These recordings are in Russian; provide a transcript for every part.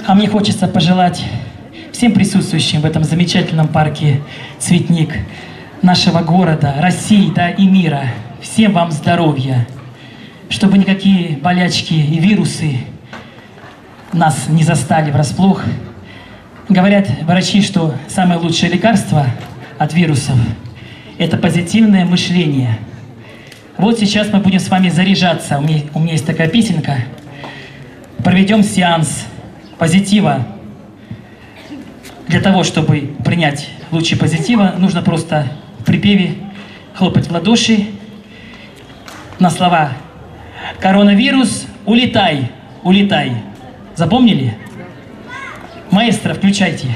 А мне хочется пожелать всем присутствующим в этом замечательном парке «Цветник» нашего города, России, да, и мира. Всем вам здоровья, чтобы никакие болячки и вирусы нас не застали врасплох. Говорят врачи, что самое лучшее лекарство от вирусов – это позитивное мышление. Вот сейчас мы будем с вами заряжаться. У меня есть такая песенка. Проведем сеанс позитива. Для того, чтобы принять лучи позитива, нужно просто в припеве хлопать в ладоши на слова «Коронавирус, улетай, улетай». Запомнили? Маэстро, включайте.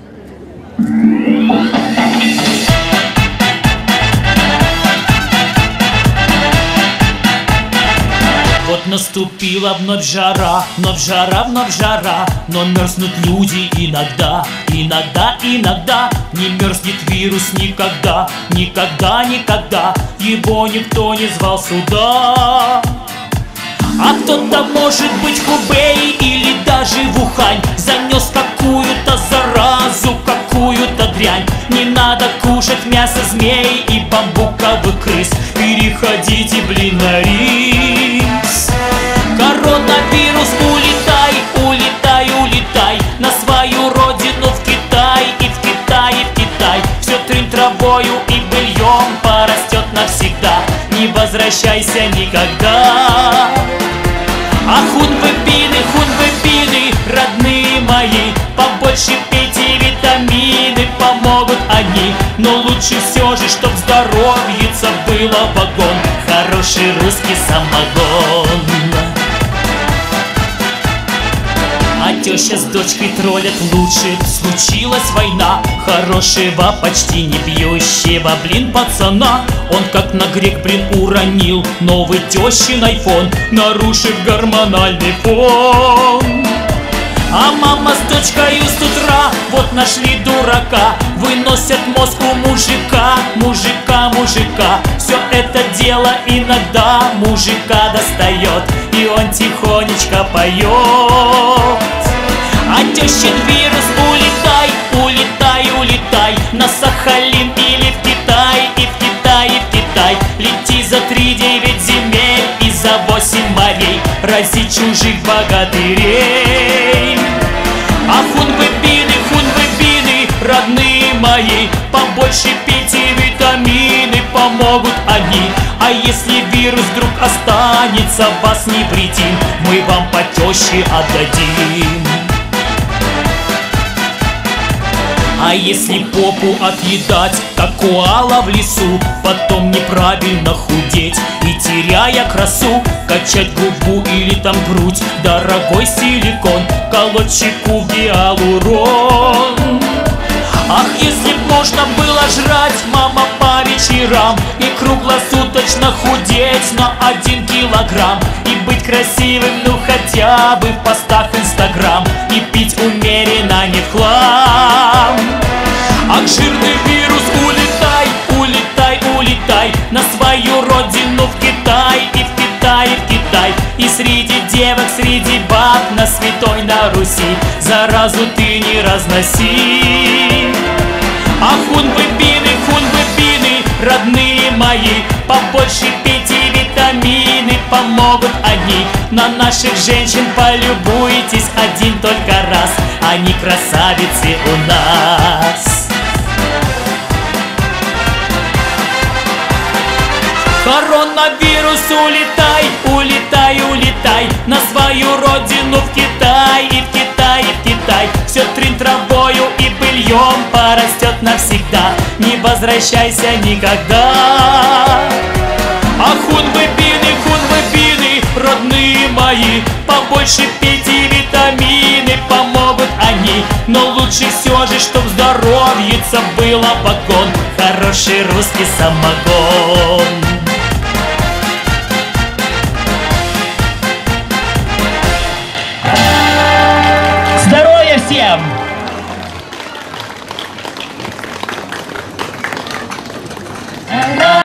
Вот наступила вновь жара, вновь жара, вновь жара. Но мерзнут люди иногда, иногда, иногда. Не мерзнет вирус никогда, никогда, никогда. Его никто не звал сюда. А кто-то, может быть, в Хубэй или даже в Ухань занес какую-то заразу, какую-то дрянь. Не надо кушать мясо змей и бамбуковых крыс. Переходите, блин, на рис. Коронавирус, улетай, улетай, улетай на свою родину в Китай. И в Китай, и в Китай. Все трын травою и быльем порастет навсегда. Не возвращайся никогда. А хунвебины, родные мои, побольше пейте витамины, помогут они. Но лучше все же, чтоб здоровьица было вагон, хороший русский самогон. А теща с дочкой троллят лучше. Случилась война хорошего, почти не бьющего, блин, пацана. Он как на грех, блин, уронил новый тещин айфон, нарушив гормональный фон. А мама с дочкой с утра вот нашли дурака, выносят мозг у мужика, мужика. Все это дело иногда мужика достает, и он тихонечко поет. А тещин вирус, улетай, улетай, улетай на Сахалин или в Китай, и в Китай, и в Китай. Лети за 3-9 земель и за 8 морей, рази чужих богатырей. А хунвебины, родные мои, побольше пейте витамины, помогут они. А если вирус вдруг останется вас невредим, мы вам по теще отдадим. А если попу отъедать, как коала в лесу, потом неправильно худеть и, теряя красу, качать губу или там грудь, дорогой силикон, колоть щеку гиалурон. Ах, если б можно было жрать, мама, по вечерам и круглосуточно худеть на 1 килограмм, и быть красивым, ну хотя бы в постах Инстаграм, и пить умеренно, не в хлам. Ах, жирный вирус, улетай, улетай, улетай на свою родину в Китай, и в Китай, и в Китай. И среди девок, среди баб на святой на Руси заразу ты не разноси. А хунвебины, родные мои, побольше пейте витамины, помогут они. На наших женщин полюбуйтесь один только раз, они красавицы у нас. Коронавирус, улетай, улетай, улетай на свою родину в Китай, и в Китай, и в Китай. Все трын травою и быльем порастет навсегда, не возвращайся никогда. А хунвебины, родные мои, побольше пейте витамины, помогут они. Но лучше все же, чтоб здоровьица было вагон, хороший русский самогон.